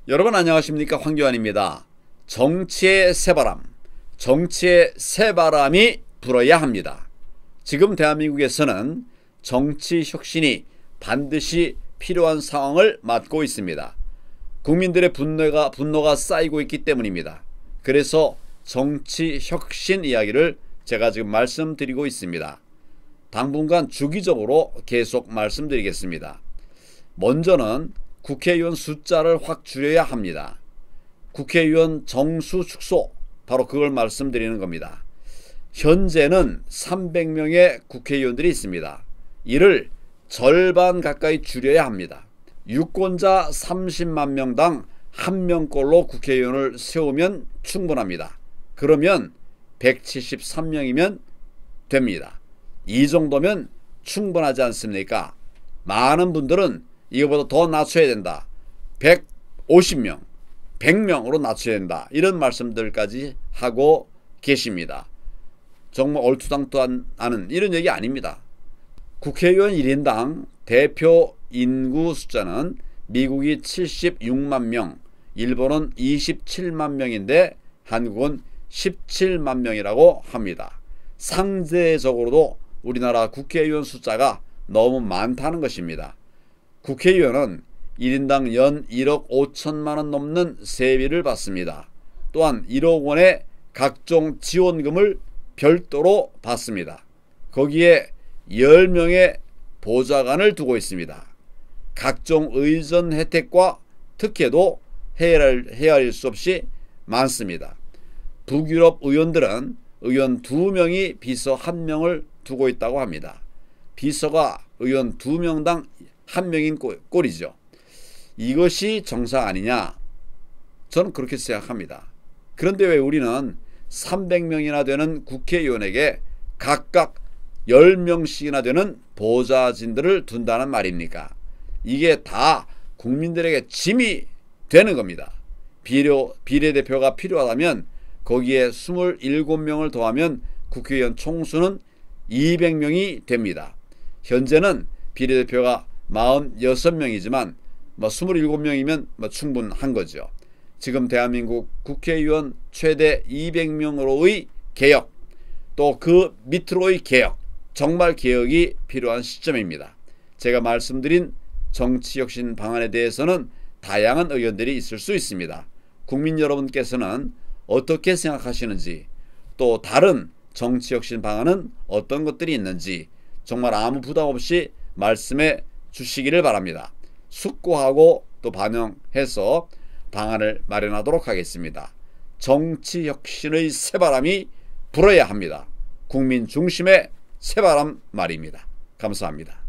여러분 안녕하십니까? 황교안입니다. 정치의 새바람, 정치의 새바람이 불어야 합니다. 지금 대한민국에서는 정치 혁신이 반드시 필요한 상황을 맞고 있습니다. 국민들의 분노가 쌓이고 있기 때문입니다. 그래서 정치 혁신 이야기를 제가 지금 말씀드리고 있습니다. 당분간 주기적으로 계속 말씀드리겠습니다. 먼저는 국회의원 숫자를 확 줄여야 합니다. 국회의원 정수 축소, 바로 그걸 말씀드리는 겁니다. 현재는 300명의 국회의원들이 있습니다. 이를 절반 가까이 줄여야 합니다. 유권자 30만 명당 1명꼴로 국회의원을 세우면 충분합니다. 그러면 173명이면 됩니다. 이 정도면 충분하지 않습니까? 많은 분들은 이거보다 더 낮춰야 된다. 150명, 100명으로 낮춰야 된다. 이런 말씀들까지 하고 계십니다. 정말 얼토당토 않은 이런 얘기 아닙니다. 국회의원 1인당 대표 인구 숫자는 미국이 76만 명, 일본은 27만 명인데 한국은 17만 명이라고 합니다. 상대적으로도 우리나라 국회의원 숫자가 너무 많다는 것입니다. 국회의원은 1인당 연 1억 5천만 원 넘는 세비를 받습니다. 또한 1억 원의 각종 지원금을 별도로 받습니다. 거기에 10명의 보좌관을 두고 있습니다. 각종 의전 혜택과 특혜도 헤아릴 수 없이 많습니다. 북유럽 의원들은 의원 2명이 비서 1명을 두고 있다고 합니다. 비서가 의원 2명당 1명인 꼴이죠. 이것이 정상 아니냐? 저는 그렇게 생각합니다. 그런데 왜 우리는 300명이나 되는 국회의원에게 각각 10명씩이나 되는 보좌진들을 둔다는 말입니까? 이게 다 국민들에게 짐이 되는 겁니다. 비례대표가 필요하다면 거기에 27명을 더하면 국회의원 총수는 200명이 됩니다. 현재는 비례대표가 46명이지만 27명이면 충분한 거죠. 지금 대한민국 국회의원 최대 200명으로의 개혁, 또 그 밑으로의 개혁, 정말 개혁이 필요한 시점입니다. 제가 말씀드린 정치혁신 방안에 대해서는 다양한 의견들이 있을 수 있습니다. 국민 여러분께서는 어떻게 생각하시는지, 또 다른 정치혁신 방안은 어떤 것들이 있는지 정말 아무 부담 없이 말씀해 주시기를 바랍니다. 숙고하고 또 반영해서 방안을 마련하도록 하겠습니다. 정치혁신의 새바람이 불어야 합니다. 국민 중심의 새바람 말입니다. 감사합니다.